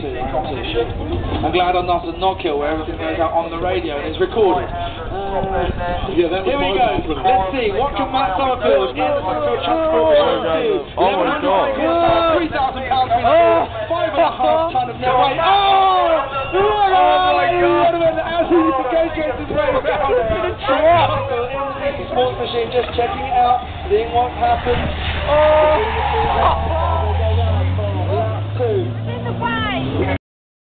too. I'm glad I'm not a knock-hill where everything goes out on the radio and is recorded. Yeah, that was here we go. Let's see. What can Matt Summerfield in the Monaco Transport do? Oh my God. £3,000 for 5.5 ton of net weight. Oh my God. As he negotiates his way around in the sports machine, just checking it out, seeing what happens.